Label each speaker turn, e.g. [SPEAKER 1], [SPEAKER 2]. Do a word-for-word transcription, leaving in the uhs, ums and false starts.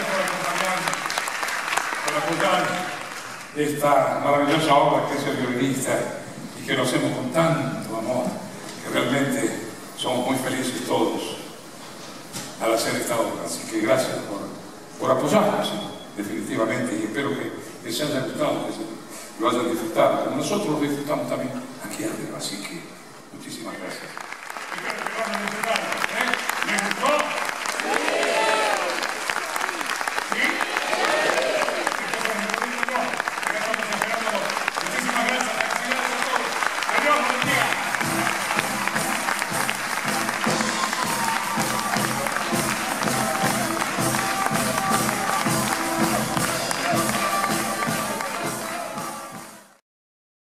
[SPEAKER 1] gracias por acompañarnos, por apoyar esta maravillosa obra que es El Violinista y que lo hacemos con tanto amor, que realmente somos muy felices todos al hacer esta obra. Así que gracias por, por apoyarnos, definitivamente, y espero que les haya gustado, que lo hayan disfrutado, como nosotros lo disfrutamos también aquí arriba. Así que muchísimas gracias.